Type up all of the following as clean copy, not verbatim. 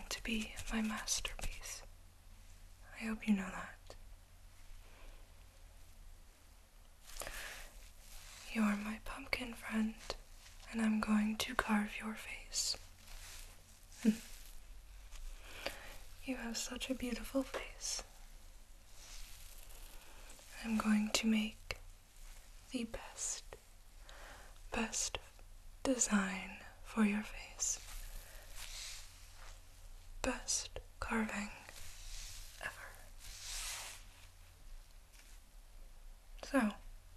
to be my masterpiece. I hope you know that. You are my pumpkin friend, and I'm going to carve your face. You have such a beautiful face. I'm going to make the best design for your face. Best carving ever. So,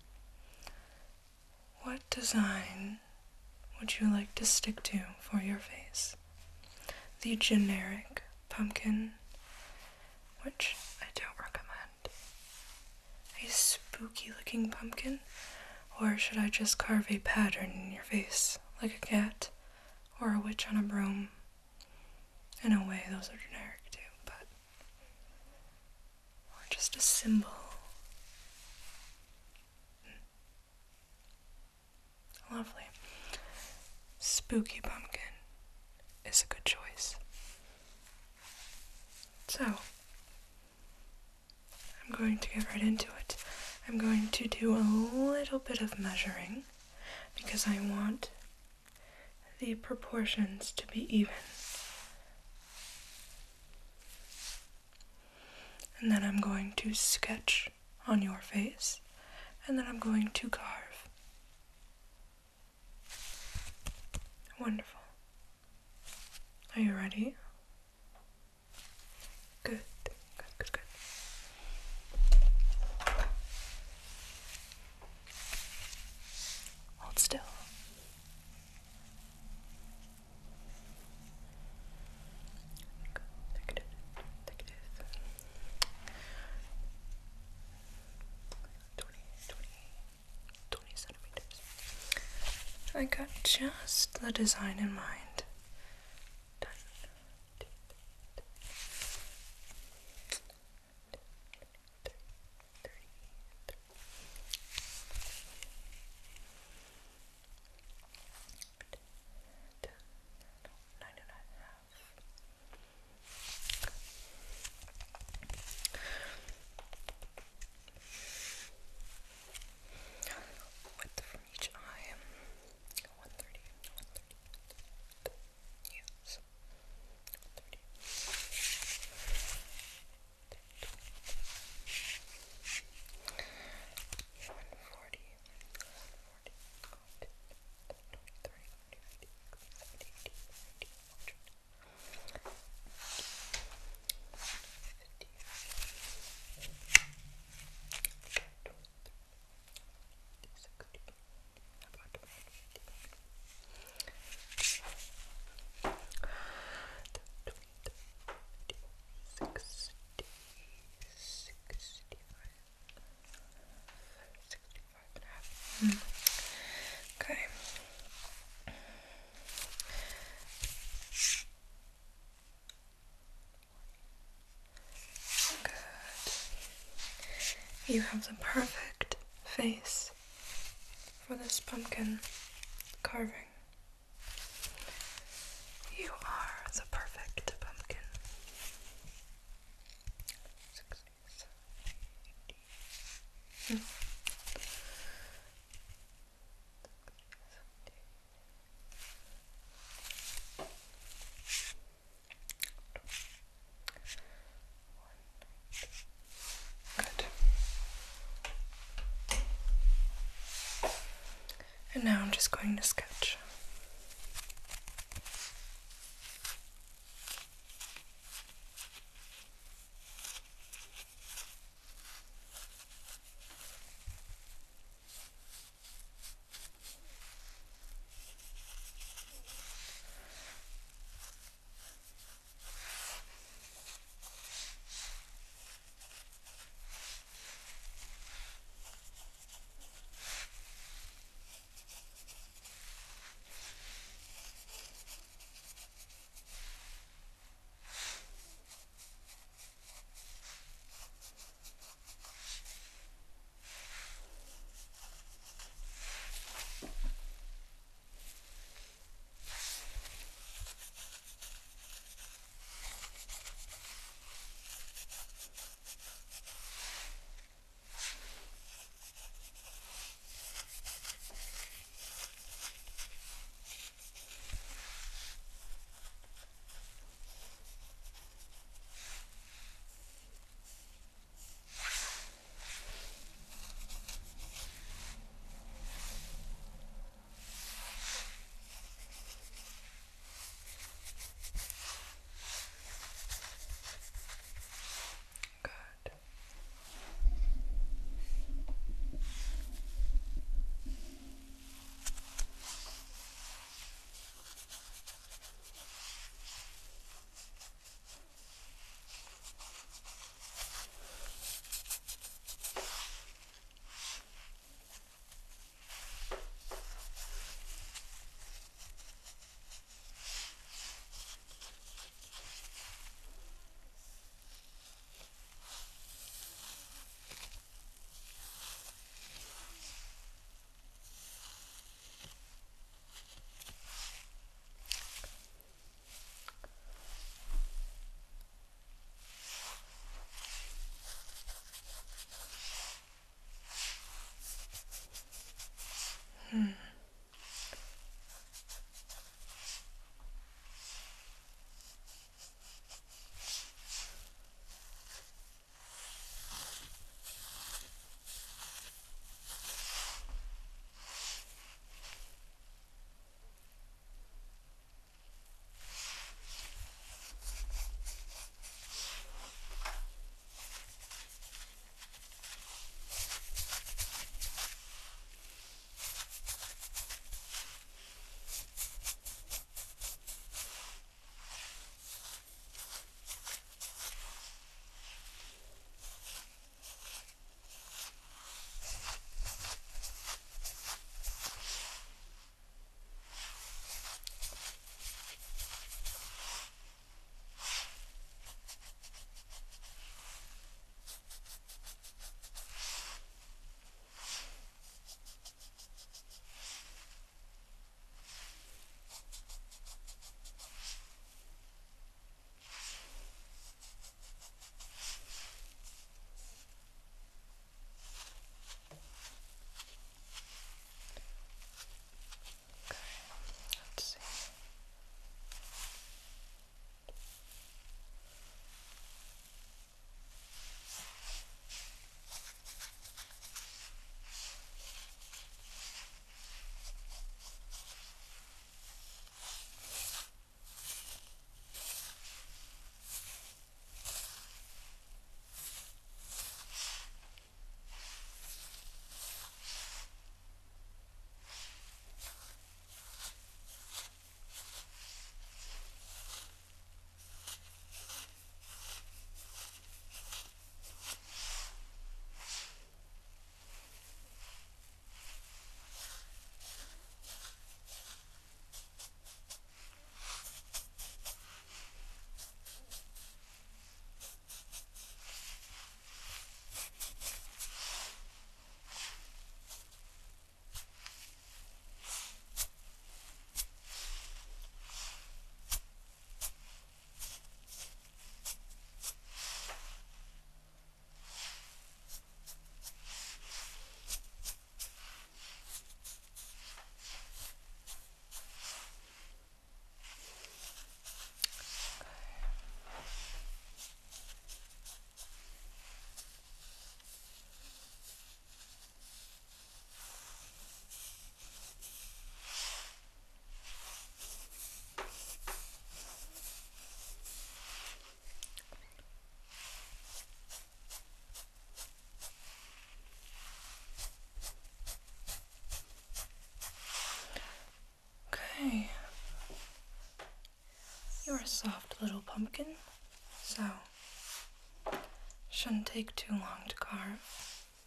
what design would you like to stick to for your face? The generic pumpkin, which I don't recommend. A spooky looking pumpkin? Or should I just carve a pattern in your face, like a cat or a witch on a broom? In a way, those are generic too, but... or just a symbol. Lovely. Spooky pumpkin is a good choice. So, I'm going to get right into it. I'm going to do a little bit of measuring because I want the proportions to be even. And then I'm going to sketch on your face, and then I'm going to carve. Wonderful. Are you ready? Good. Hold still. I got just the design in mind. Done. Width from each eye. 130. Yes. 130. 140. 65. Okay. Good. You have the perfect face for this pumpkin carving. You are the perfect pumpkin. 60, 70, 80. Good. And now I'm just going to sketch. Let's see. Okay. You're a soft little pumpkin, so shouldn't take too long to carve.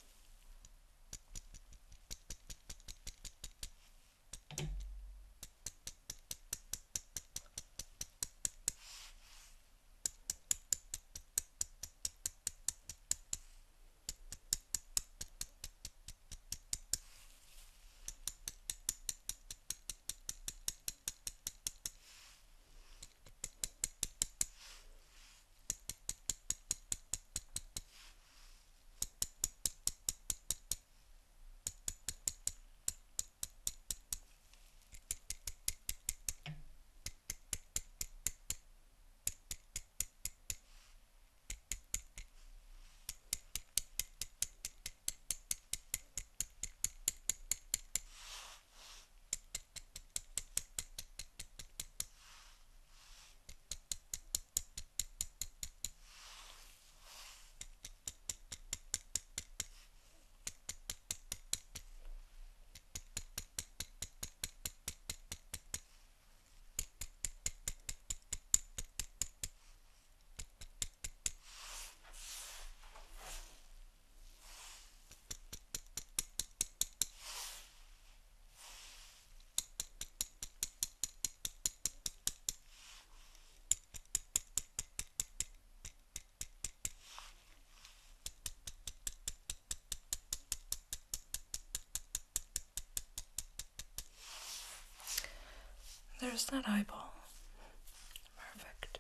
There's that eyeball. Perfect.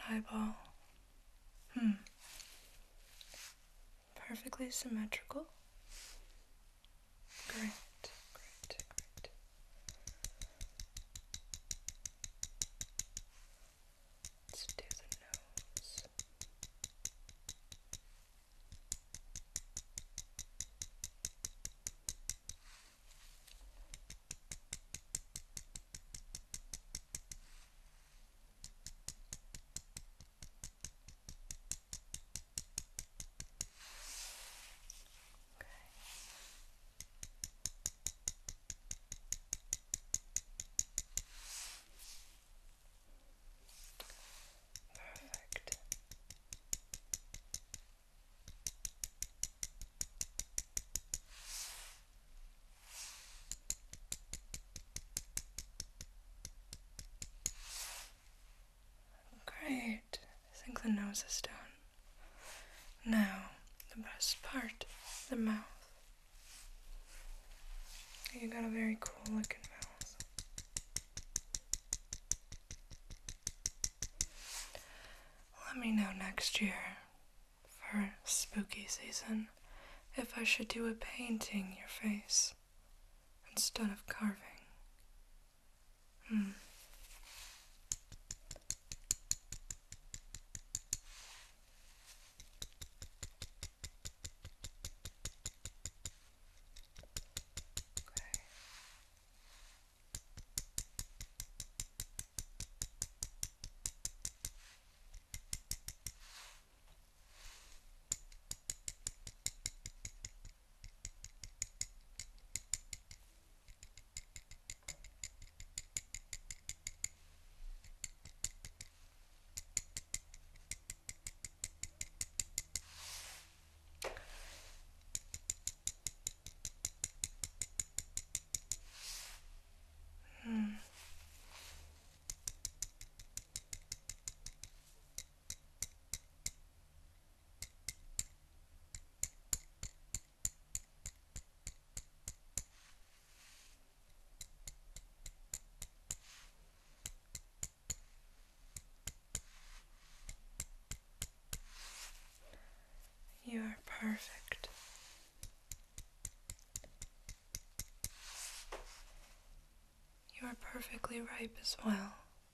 eyeball. Perfectly symmetrical. Great, great, great. Let's do the nose. Perfect. Great. I think the nose is done. Now, the best part, the mouth. You got a very cool looking mouth. Let me know next year, for spooky season, if I should do a painting your face instead of carving. You are perfect. You are perfectly ripe as well.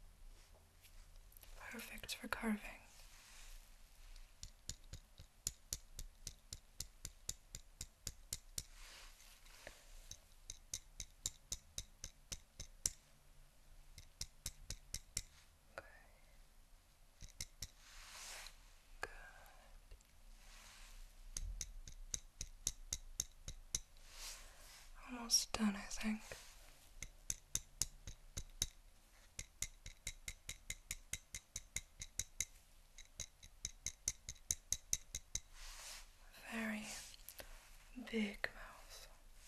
Perfect for carving. Almost done, I think. Very big mouth.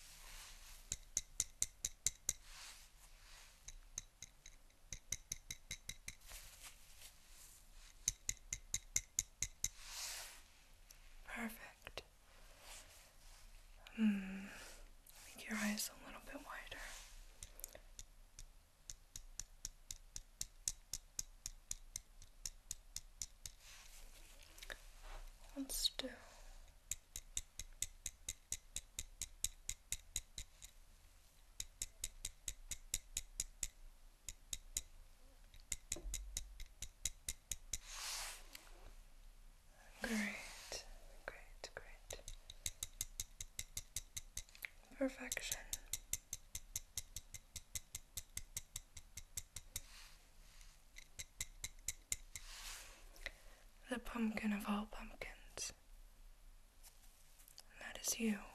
Perfect. Make your eyes a little bit wider. Hold still. Great, great, great. Perfection. The pumpkin of all pumpkins. And that is you.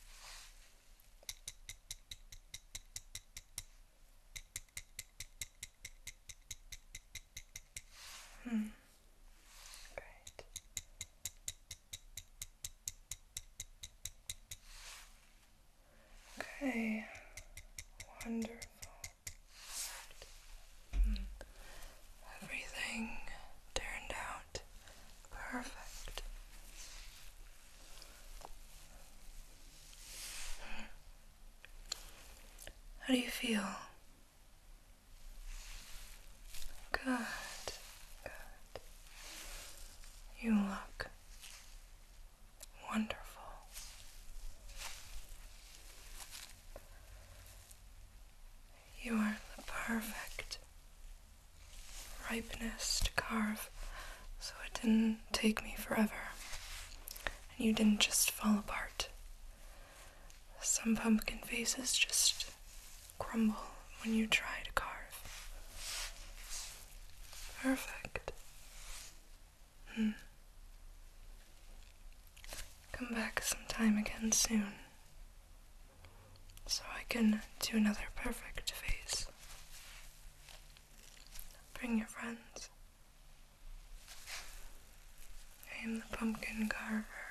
Great. Okay. Wonderful. Everything turned out perfect. How do you feel? Good. Good. look wonderful. You are the perfect ripeness to carve, so it didn't take me forever, and you didn't just fall apart. Some pumpkin faces just crumble when you try to carve. Perfect. Come back sometime again soon, so I can do another perfect face. Bring your friends. I am the pumpkin carver.